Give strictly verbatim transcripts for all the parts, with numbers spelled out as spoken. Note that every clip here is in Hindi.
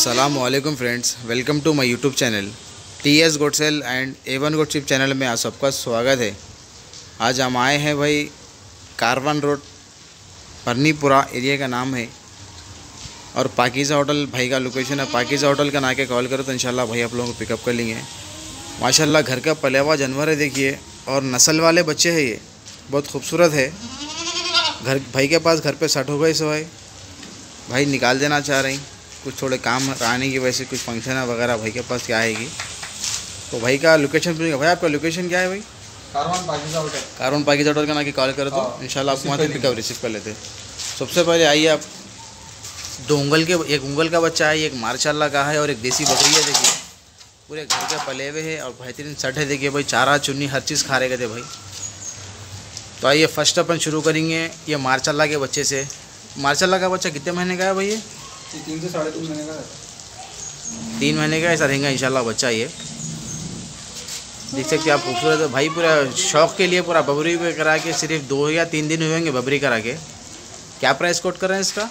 अस्सलामुअलैकुम friends, welcome to my YouTube channel T S goat sale and A one goat ship channel में आप सबका स्वागत है। आज हम आए हैं भाई कारवान रोड परनीपुरा एरिया का नाम है और पाकीज़ा होटल भाई का लोकेशन है। पाकीज़ा होटल का ना के कॉल करो तो इंशाल्लाह भाई आप लोगों को पिकअप कर लेंगे। माशाल्लाह घर का पला हुआ जानवर है देखिए, और नस्ल वाले बच्चे हैं, ये बहुत खूबसूरत है। घर भाई के पास घर पे सेट हो गए सो भाई भाई निकाल देना चाह रही, कुछ थोड़े काम आने की वजह से कुछ फंक्शन है वगैरह भाई के पास क्या आएगी। तो भाई का लोकेशन पूछेंगे। भाई आपका लोकेशन क्या है भाई? कारवान पाकीज़ा होटल। कारवान पाकीज़ा होटल का ना कि कॉल करो तो इंशाल्लाह आपको वहाँ से पिकअप रिसीव कर लेते हैं। सबसे पहले आइए आप, दो उंगल के एक उंगल का बच्चा है, एक मार्शाल्लाह का है और एक देसी बकरी है देखिए, पूरे घर के पले हुए है और बेहतरीन सेट है देखिए भाई। चारा चुन्नी हर चीज़ खा रहे थे भाई। तो आइए फर्स्ट अपन शुरू करेंगे ये मार्शाल्लाह के बच्चे से। मार्शाल्लाह का बच्चा कितने महीने का है भाई? ये तीन से साढ़े तीन महीने का है। तीन महीने का ऐसा रहेगा इंशाल्लाह बच्चा। ये देख सकते हैं आप, खूबसूरत है भाई। पूरा शौक के लिए पूरा बबरी पे करा के सिर्फ दो या तीन दिन हुए होंगे बबरी करा के। क्या प्राइस कोट कर रहे हैं इसका?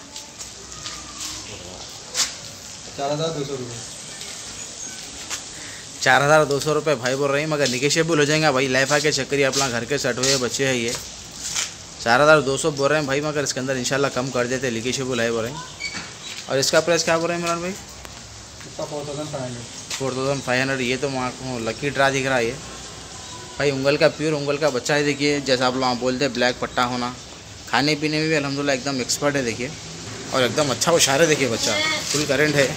चार हज़ार दो सौ रुपये चार हज़ार दो सौ रुपये भाई बोल रहे हैं, मगर निगेशियबल हो जाएगा भाई। लाइफ आके चक्कर ही अपना घर के सेट हुए बच्चे हैं ये। चार हज़ार दो सौ बोल रहे हैं भाई, मगर इसके अंदर इंशाल्लाह कम कर देते, निगेशियबल है बोल रहे हैं। और इसका प्राइस क्या बोल रहे हैं इमरान भाई? इसका four thousand five hundred four thousand five hundred ये तो वहाँ लकी ड्रा दिख रहा है ये भाई। उंगल का प्योर उंगल का बच्चा है देखिए, जैसा आप लोग बोलते हैं ब्लैक पट्टा होना। खाने पीने में भी अल्हम्दुलिल्लाह एकदम एक्सपर्ट है देखिए, और एकदम अच्छा होशियार है देखिए बच्चा। फुल करेंट है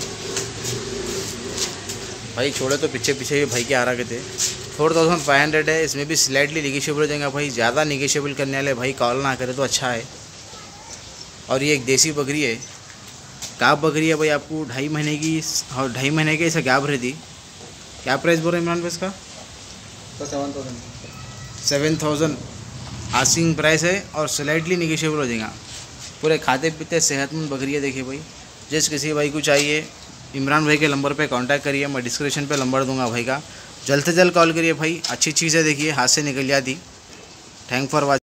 भाई। छोड़े तो पीछे पीछे भी भाई के आ रहे थे। फोर थाउजेंड फाइव हंड्रेड है। इसमें भी स्लाइटली निगेशियबल हो जाएगा भाई। ज़्यादा निगेशियबल करने वाले भाई कॉल ना करे तो अच्छा है। और ये एक देसी बकरी है, गाब बकरी है भाई। आपको ढाई महीने की और ढाई महीने के ऐसा गाब रहती। क्या प्राइस बोल रहे हैं इमरान भाई इसका? Seven thousand seven thousand asking price है और स्लाइटली निगेशियबल हो जाएगा। पूरे खाते पीते सेहतमंद बकरी है देखिए भाई। जिस किसी भाई को चाहिए इमरान भाई के नंबर पे कांटेक्ट करिए, मैं डिस्क्रिप्शन पे नंबर दूंगा भाई का। जल्द से जल्द कॉल करिए भाई। अच्छी चीज़ है देखिए, हाथ से निकल जाती। Thank for watching.